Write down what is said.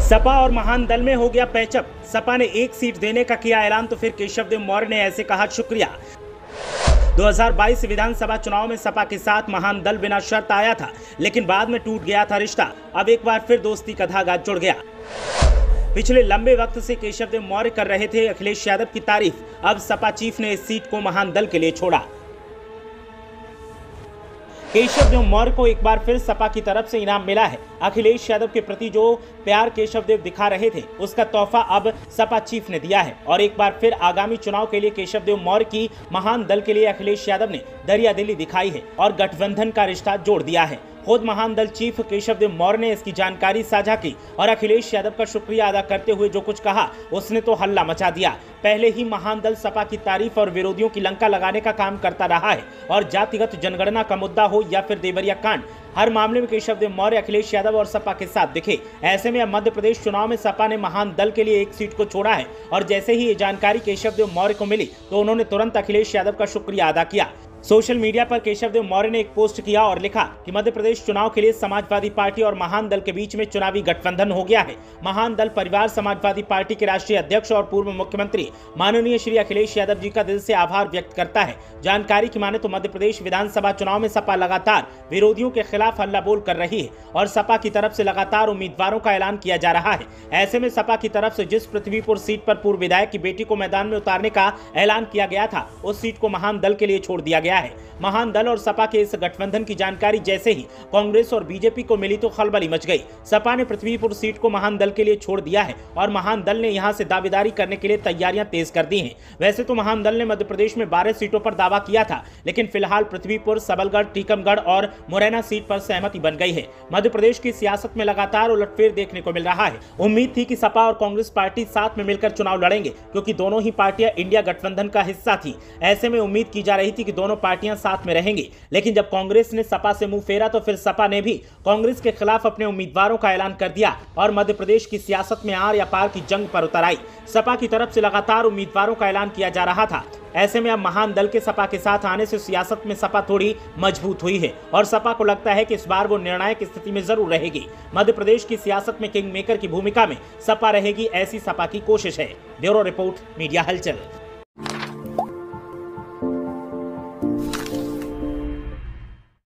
सपा और महान दल में हो गया पैचअप। सपा ने एक सीट देने का किया ऐलान तो फिर केशव देव मौर्य ने ऐसे कहा शुक्रिया। 2022 विधानसभा चुनाव में सपा के साथ महान दल बिना शर्त आया था, लेकिन बाद में टूट गया था रिश्ता। अब एक बार फिर दोस्ती का धागा जुड़ गया। पिछले लंबे वक्त से केशव देव मौर्य कर रहे थे अखिलेश यादव की तारीफ। अब सपा चीफ ने इस सीट को महान दल के लिए छोड़ा। केशव देव मौर्य को एक बार फिर सपा की तरफ से इनाम मिला है। अखिलेश यादव के प्रति जो प्यार केशव देव दिखा रहे थे, उसका तोहफा अब सपा चीफ ने दिया है और एक बार फिर आगामी चुनाव के लिए केशव देव मौर्य की महान दल के लिए अखिलेश यादव ने दरियादिली दिखाई है और गठबंधन का रिश्ता जोड़ दिया है। खुद महान दल चीफ केशव देव मौर्य ने इसकी जानकारी साझा की और अखिलेश यादव का शुक्रिया अदा करते हुए जो कुछ कहा उसने तो हल्ला मचा दिया। पहले ही महान दल सपा की तारीफ और विरोधियों की लंका लगाने का काम करता रहा है और जातिगत जनगणना का मुद्दा हो या फिर देवरिया कांड, हर मामले में केशव देव मौर्य अखिलेश यादव और सपा के साथ दिखे। ऐसे में अब मध्य प्रदेश चुनाव में सपा ने महान दल के लिए एक सीट को छोड़ा है और जैसे ही ये जानकारी केशव देव मौर्य को मिली तो उन्होंने तुरंत अखिलेश यादव का शुक्रिया अदा किया। सोशल मीडिया पर केशव देव मौर्य ने एक पोस्ट किया और लिखा कि मध्य प्रदेश चुनाव के लिए समाजवादी पार्टी और महान दल के बीच में चुनावी गठबंधन हो गया है। महान दल परिवार समाजवादी पार्टी के राष्ट्रीय अध्यक्ष और पूर्व मुख्यमंत्री माननीय श्री अखिलेश यादव जी का दिल से आभार व्यक्त करता है। जानकारी की माने तो मध्य प्रदेश विधानसभा चुनाव में सपा लगातार विरोधियों के खिलाफ हल्ला बोल कर रही है और सपा की तरफ से लगातार उम्मीदवारों का ऐलान किया जा रहा है। ऐसे में सपा की तरफ से जिस पृथ्वीपुर सीट पर पूर्व विधायक की बेटी को मैदान में उतारने का ऐलान किया गया था, उस सीट को महान दल के लिए छोड़ दिया गया है। महान दल और सपा के इस गठबंधन की जानकारी जैसे ही कांग्रेस और बीजेपी को मिली तो खलबली मच गई। सपा ने पृथ्वीपुर सीट को महान दल के लिए छोड़ दिया है और महान दल ने यहां से दावेदारी करने के लिए तैयारियां तेज कर दी हैं। वैसे तो महान दल ने मध्य प्रदेश में 12 सीटों पर दावा किया था, लेकिन फिलहाल पृथ्वीपुर, सबलगढ़, टीकमगढ़ और मुरैना सीट पर सहमति बन गई है। मध्य प्रदेश की सियासत में लगातार उलटफेर देखने को मिल रहा है। उम्मीद थी कि सपा और कांग्रेस पार्टी साथ में मिलकर चुनाव लड़ेंगे, क्योंकि दोनों ही पार्टियां इंडिया गठबंधन का हिस्सा थी। ऐसे में उम्मीद की जा रही थी कि दोनों पार्टियां साथ में रहेंगी, लेकिन जब कांग्रेस ने सपा से मुंह फेरा तो फिर सपा ने भी कांग्रेस के खिलाफ अपने उम्मीदवारों का ऐलान कर दिया और मध्य प्रदेश की सियासत में आर या पार की जंग पर उतर आई। सपा की तरफ से लगातार उम्मीदवारों का ऐलान किया जा रहा था। ऐसे में अब महान दल के सपा के साथ आने से सियासत में सपा थोड़ी मजबूत हुई है और सपा को लगता है कि इस बार वो निर्णायक स्थिति में जरूर रहेगी। मध्य प्रदेश की सियासत में किंग मेकर की भूमिका में सपा रहेगी, ऐसी सपा की कोशिश है। ब्यूरो रिपोर्ट, मीडिया हलचल।